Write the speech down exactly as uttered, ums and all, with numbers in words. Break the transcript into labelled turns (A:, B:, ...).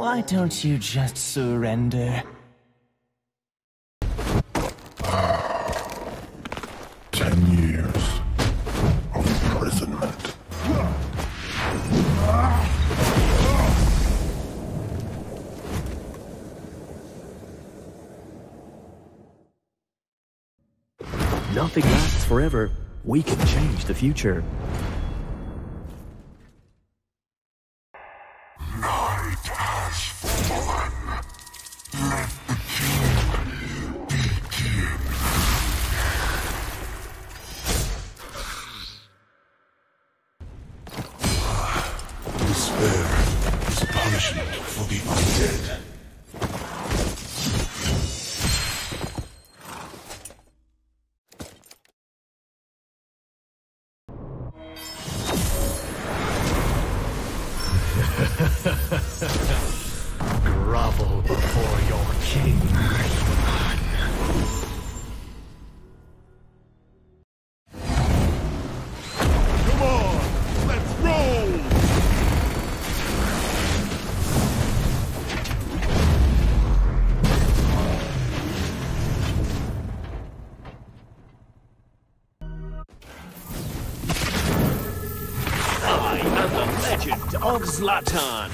A: Why don't you just surrender?
B: Ten years of imprisonment.
C: Nothing lasts forever. We can change the future.
B: Night has fallen. Let the king begin. Despair is punishment for the undead.
C: Grovel before your king.
B: Come on, let's roll!
D: I am the legend of Zlatan.